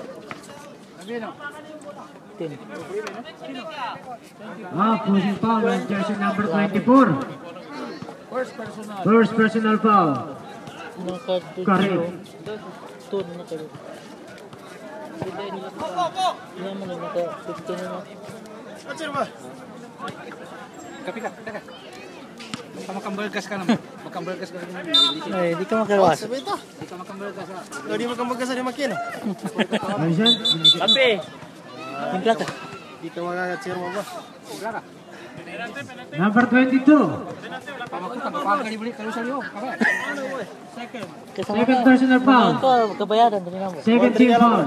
Ah, pushing foul on jersey number twenty-four. First personal. First personal foul. Karim. Tun na kayo. Yan mo na naka fifteen na. Kapi ka, teka. Makambalgas ka naman. Makambalgas ka naman. Ay, di ka makawas. Di ka makambalgas ha. Hindi makambalgas na makino. Ayun. Kape. Timpla ka. Di ka makakatsir mo ba? Wala ka. Number twenty-two. Second personal foul. Ito, kabayaran. Dali na mo. Second team foul.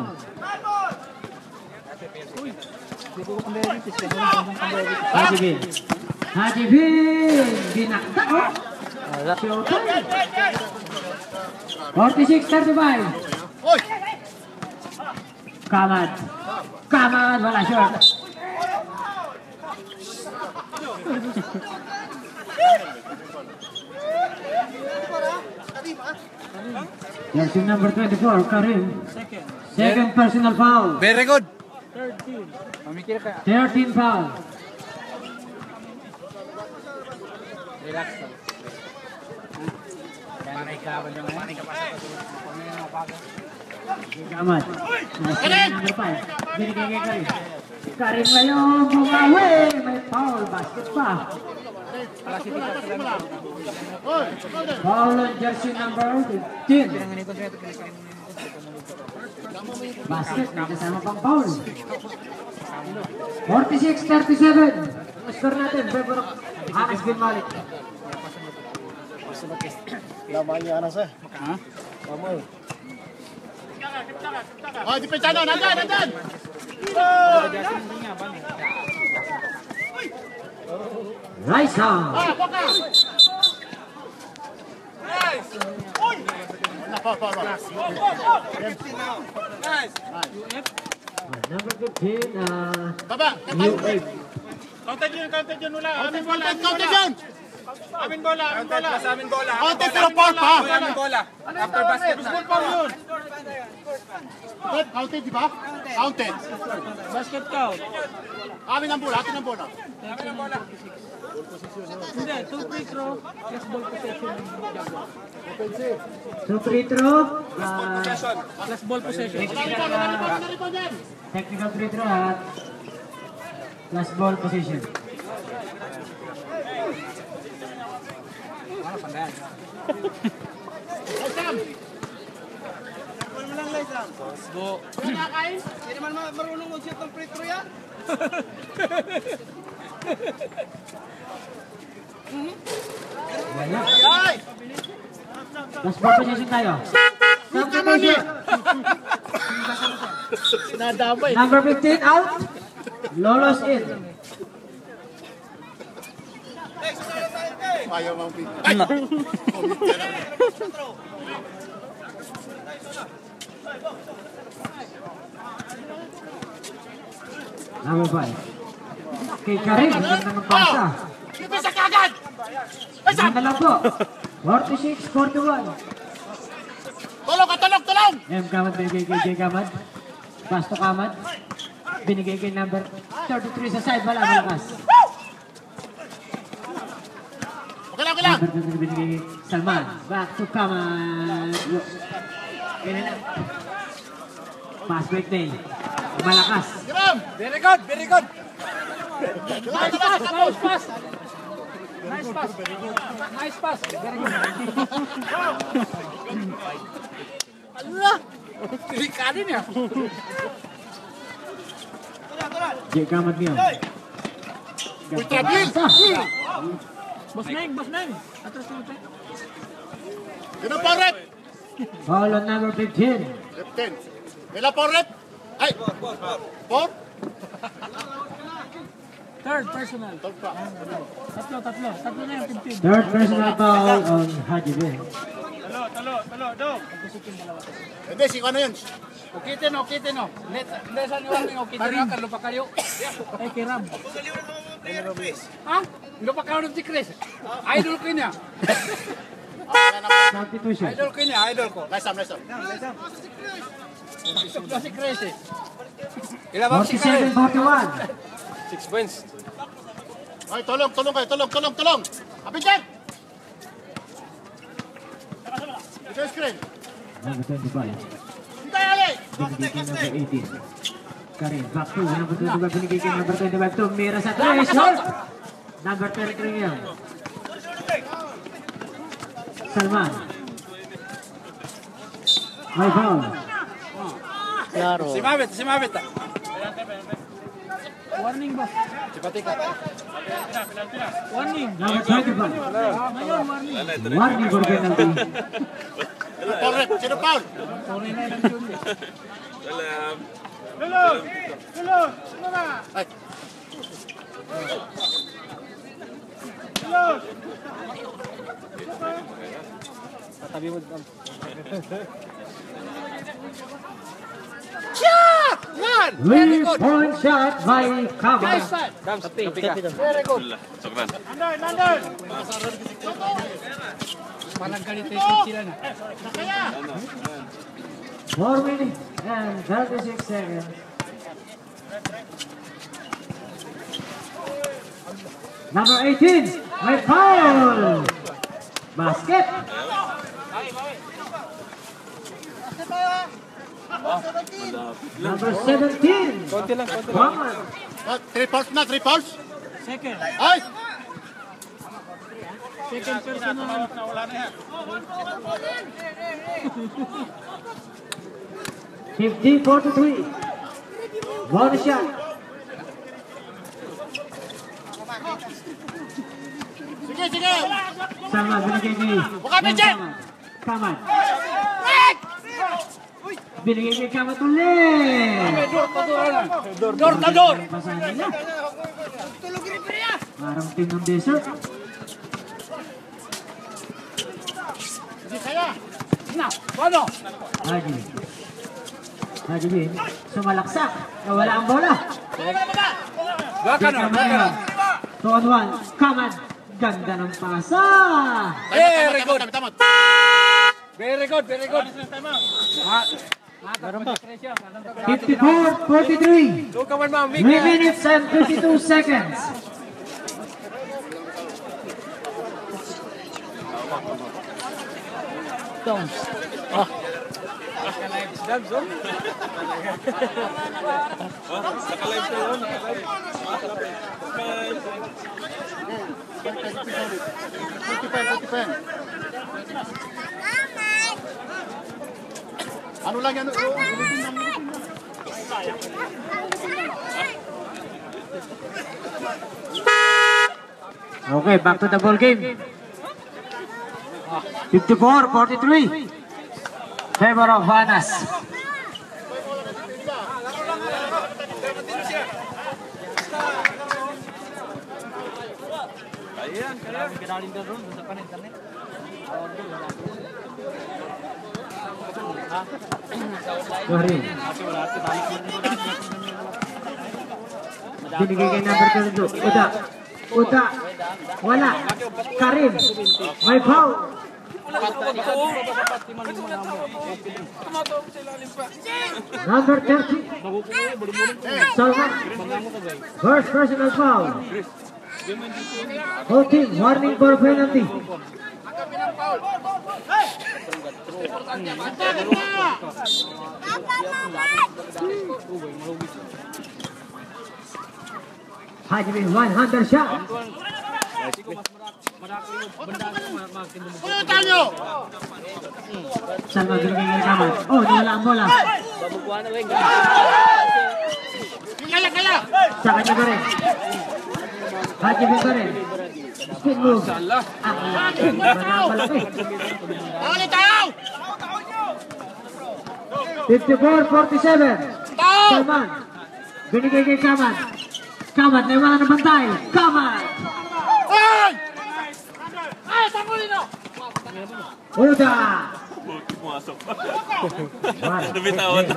Haji Bin. Haji Bin. Binakta. Wala. forty-six thirty-five. Kamad. Kamad. Wala short. Jersey number twenty-four, Karim. Second personal foul. Very good. thirteen foul. Gamat. Number five. Binigay kay Karim. Karim ngayon bumawi. May foul. Basket pa. Foul on jersey number fifteen. Basket. Kasama pang foul. forty-six thirty-seven. Score natin. Bebro. Anas bin Malik. Lamanya anas eh. Ha? Lamay. Oh, di pencana, nandan, nandan. Raisa. Ah, poka. Nice. Oy. Na pa pa pa. Nice. Number fifteen. Uh, Baba, New Wave. counted yun, counted yun wala. Amin bola, counted yun. Amin bola, amin bola. Amin bola. Counted pero foul pa. Amin bola. After basket. Basket foul yun. Counted, di ba? Counted. Basket count. Amin ang bola, atin ang bola. Hindi, two free throw, plus ball possession. Two free throw. Uh, Plus ball possession. technical, uh, technical free throw at last ball position. Go. Hindi naman marunong mag-shoot ng free throw yan. Wala. Ay! Last ball position tayo. Substitution. Nadamay. Number fifteen out. Lolos in. Ayaw mang pin. Ay! Number five. Kay Karim. Ang ganda ng pasa. Isa kagad! Ang na lang po. forty-six forty-one. Tulong ka, tulong, tulong! M. Kamad binigay kay J. Kamad. Pass to Kamad. Binigay kay number thirty-three sa side. Wala, malakas. Okay lang, okay lang! Number thirty-three binigay kay Salman. Back to Kamad. Ganyan lang. Pass break day. Malakas. Giram! Very good, very good. Nice pass, nice pass. Nice pass. Nice pass. Very good. Allah. Delikadin ya. J. Kamad niyo. Ultra Bill! Bos Neng, Bos Neng. Atas lang tayo. Yun ang porret! Foul on number fifteen. fifteen. Nila porret? Ay! Four? Third personal. Tatlo, tatlo. Tatlo na yung fifteen. Third personal foul on Haji Bin. Talo, talo, talo, dog! Hindi, si ano yun? Ukitin, ukitin o. Hindi sa niwala yung ukitin. Parang lupa kayo. Ay, kiram. Ha? Lupa kayo ng si Chris. Idol ko niya. Substitution. Idol ko niya, idol ko. Nice time, nice time. Ito si Chris eh. forty-seven forty-one. Six points. Ay, tulong, tulong kayo, tulong, tulong, tulong! Kapit dyan! Ito yung screen. Number twenty-five. Hindi, Ali! Binigay kay number eighteen. Karim, back to number twenty-five. Binigay kay number twenty-five. Tumira sa three. Short! Number thirty-three ngayon. Salman. May foul. Klaro. Si Mabit, si Mabit ah. Warning boss. Warning. Number twenty-five. Ngayon warning. Warning for penalty. Paul, rep. Sino Paul? Sorry na lang yun. Lulus! Lulus! Ano na? Ay. Lulus! Tabi mo. Shot! Yan! Three-point shot by Kama. Dams, kapi, kapi. Very good. Landon, Landon! Parang ganito yung sila na. Nakaya! Four minutes and thirty-six seconds. Number eighteen, may foul. Basket. Number seventeen. Konti lang, konti lang. Kama. Ah, Three fouls na, three fouls? Second. Ay! Second personal. fifty forty-three. One shot. Sige, sige! Sama binigay ni Buka, Benjit! Kamat. Binigay kay Kamat ulit. Door na door! Pasahan nila. Parang team ng desert. Sige, kaya! Na, paano? Haji. Haji Bin. Sumalaksak. Nawala ang bola. Baka na, baka na. two on one. Kamat. Ganda ng pasa. Very good! Tamot, tamot! Very good, very good. fifty-four forty-three. Doon ka man, ma'am. three minutes and fifty-two seconds. Dams. Dams, oh. Nakalive ko yun. forty-five, forty-five. Ano lang yan? Oh, ulitin lang, ulitin lang. Okay, back to the ball game. fifty-four forty-three. Favor of Vanas. Kinaling ka doon sa pan-internet. Sorry. Binigay kay number two. Uda. Uda. Wala. Karim. May foul. Number thirty. Salman. First personal foul. Whole team warning for penalty. Haji Bin one hundred shot. Ano tayo? Salman binigay kay Kamat. Oh, nawala ang bola. Babukuhan na rin. Kaya, kaya! Sa kanya pa rin. Haji Bin pa rin. Spin move. Ang laki. Malaki. Ano tayo? fifty-four forty-seven. Salman. Binigay kay Kamat. Kamat na wala na bantay. Kamat. Ay! Ay, tangulin mo! Uda. Pumasok. Nabitawan.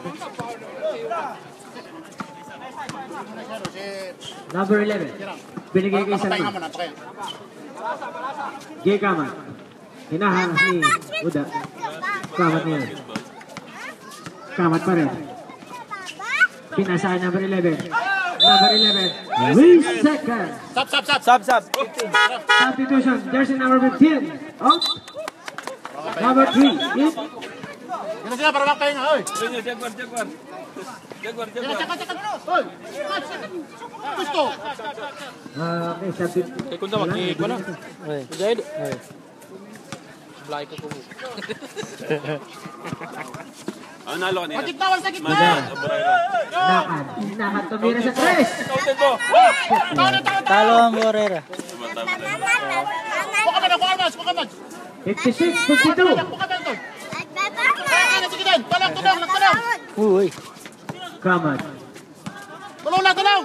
Number eleven. Binigay kay Patay nga mo Salman. na, patay. Gay Kamat. Hinahanap ni Uda. Kamat niya. Kamat pa rin. Pinasa number eleven. Number eleven. Luis second. Stop, stop, stop! Sab, sab. Substitution. Jersey number fifteen. Out. Number three. In. Yan na sila, para maktayin nga, oy! Jaguar, Jaguar. Jaguar, Yan, Jaguar. tsaka, tsaka! Oy! Gusto! Ah, okay, substitution. Kaya kung daw mag-iig na. Dahil. Blay ko po. Ano nalo kanina? Sa gitna, wala sa gitna! Nakad. Nakad tumira sa tres. Talo ang Borrera. Buka man, buka man, buka man! fifty-six fifty-two. Buka man ito! Ah, sige din! Tulong, tulong, tulong! Uy. Kamat. Tulong lang, tulong!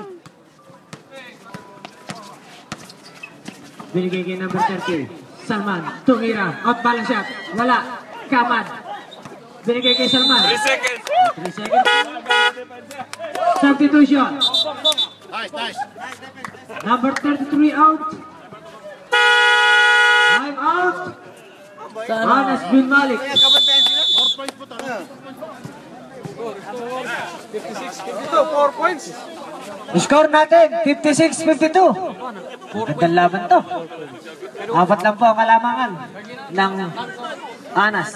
Binigay kay number thirty. Salman. Tumira. Out balance shot. Wala. Kamat. Binigay kay Salman. three seconds. three seconds. Substitution. Nice, nice! Number thirty-three out. Time out. Anas bin Malik. four points. Score natin, fifty-six fifty-two. Gandang laban to. Apat lang po ang kalamangan ng Anas.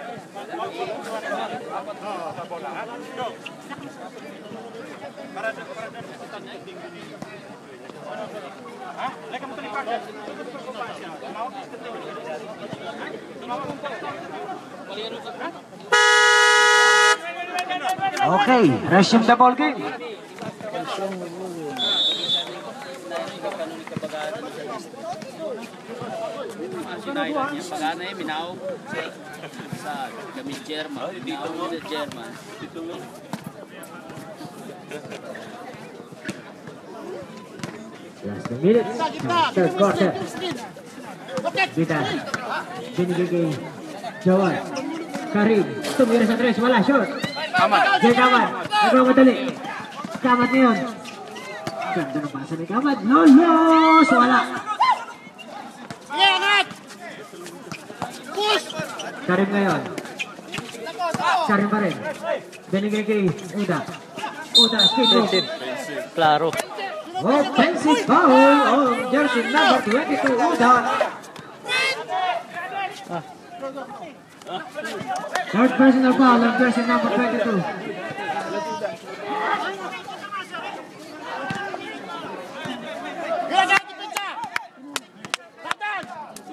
Okay, resume the ball game. Sinailan niya. Pagana yung minaw sa kami German. Dito mo sa German. Last minutes. Third quarter. Bida. Binigay kay Jawad. Karim. Tumira sa tres. Wala. Short. Kamat. Jay Kamat. Nagmamadali. Kamat ngayon. Ganda ng basa ni Kamat. Lolos. Wala. Sige, angat! Push! Karim ngayon. Karim pa rin. Binigay kay Uda. Uda. Spin move. Klaro. Offensive foul on jersey number twenty-two. Uda. Third personal foul on jersey number twenty-two. Gila, gila, pizza! Tatan!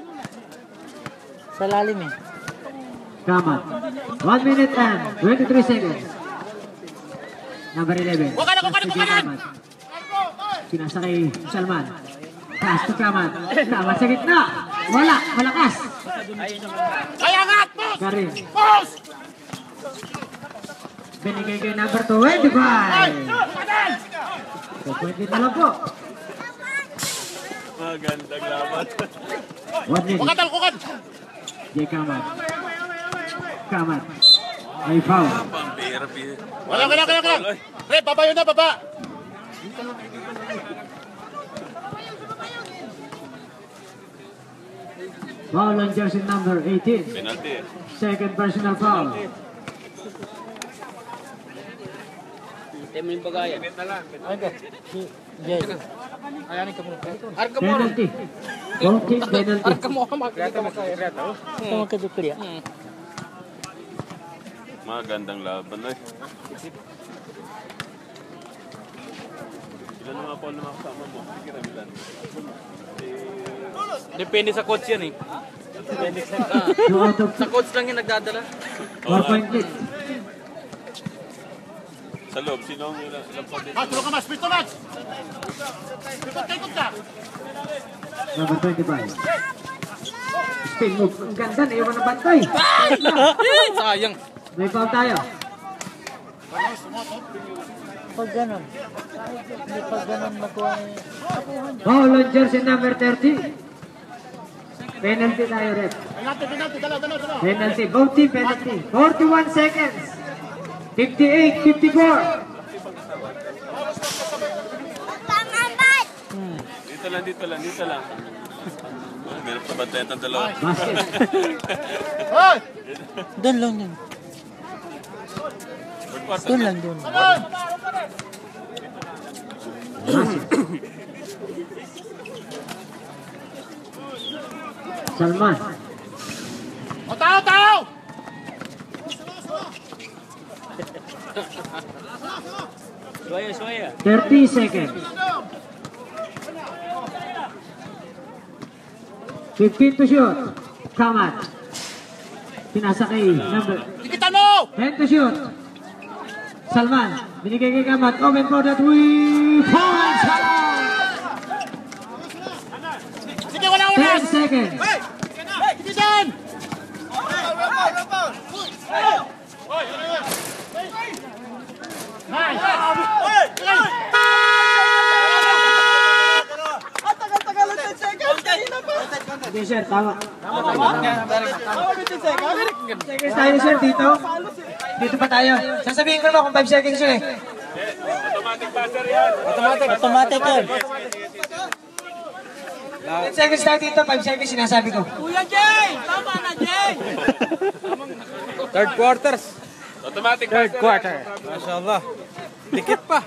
Sa lalim eh. Kamat. one minute and twenty-three seconds. Number eleven. Wag ka na, wag ka na, wag ka na! Kamat. Pinasa kay Salman. Pass to Kamat. Kamat sa gitna. Wala. Malakas. Kaya angat! Push! Karim. Push! Binigay kay number twenty-five. So, twenty na lang po. Magandang laban. One minute. Kukat, kukat! Jay Kamat. Kamat. May foul. Pampira, pira. Wala, wala, wala, wala! Re, baba yun na, baba! Foul on jersey number eighteen. Penalty. Second personal foul. Ito mo yung bagaya. Jay. Ayanin ka muna. Penalty. Voting penalty. Ito magkadupir ya. Magandang laban ay. Ilan mga paul na makasama mo? Sige na, Milan. Depende sa coach yan eh. Depende sa... Two out of Sa coach lang yung nagdadala. four point lead. Sa loob, sino ang ilang pa din? Ah, tulong ka mas! Split to match! Ikot-ikot ka! Number twenty-five. Spin move. Ang ganda na iwan ng bantay. Sayang! May foul tayo. Pag ganun. Hindi pag ganun nakuha eh. Foul on jersey number thirty. Penalty tayo, Red. Penalty, penalty! Dalaw, dalaw, dalaw! Penalty. Both team penalty. forty-one seconds. fifty-eight fifty-four. Dito lang, dito lang, dito lang. Ah, meron pa bantayan ng dalawa. Basket. Hoy! Doon lang yun. Third quarter. Doon lang doon. Salman. O, tao, tao! Suaya, suaya. thirty seconds. fifteen to shoot. Kamat. Pinasa kay number Tikitan mo! ten to shoot. Salman, binigay kay Kamat. Open for the three points. Sige, wala wala. ten seconds. Sige dyan. Okay, sir, tama. Seconds tayo, sir, dito. Dito pa tayo. Sasabihin ko naman kung five seconds yun eh. Automatic yan. ten seconds tayo dito, five seconds sinasabi ko. Kuya Jay! Tama na, Jay! Third quarters. Automatic Third quarter. Mashallah. Dikit pa.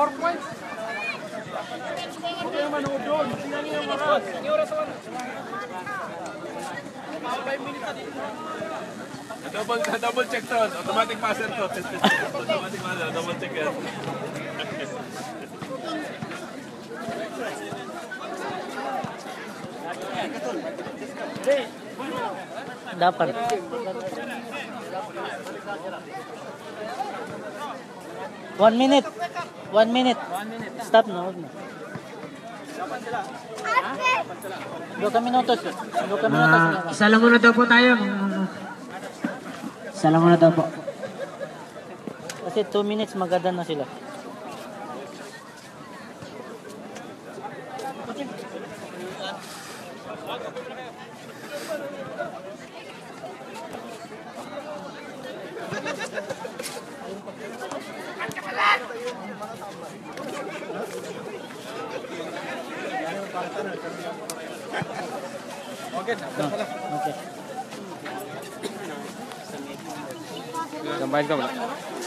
Double, double check to. Automatic passer to. Automatic passer. Double check yan. Dapat. One minute. One minute. Stop na, huwag na. Dua minutos. Dua minutos. Ah, isa lang muna daw po tayo. Isa lang muna daw po. Kasi two minutes maganda na sila. Okay, pala. Okay. Tambahin ka pala.